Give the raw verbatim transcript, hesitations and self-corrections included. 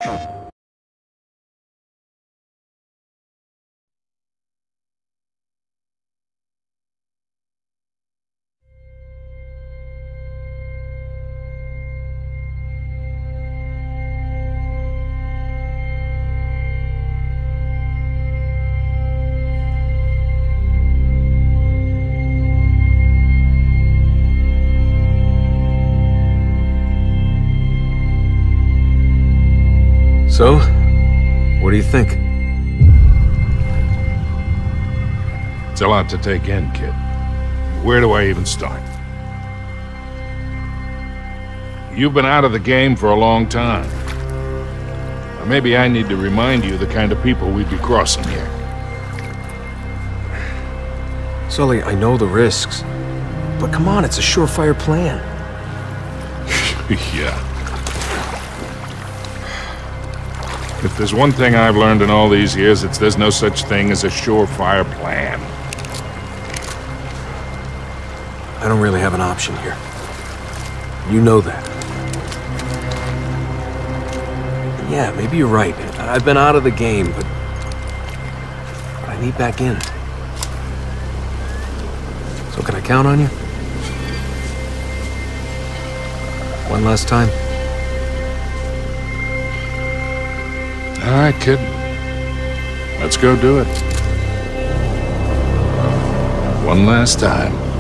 So, what do you think? It's a lot to take in, kid. Where do I even start? You've been out of the game for a long time. Or maybe I need to remind you the kind of people we'd be crossing here. Sully, I know the risks. But come on, it's a surefire plan. Yeah. If there's one thing I've learned in all these years, it's there's no such thing as a surefire plan. I don't really have an option here. You know that. Yeah, maybe you're right. I've been out of the game, but... but I need back in. So can I count on you? One last time? All right, kid. Let's go do it. One last time.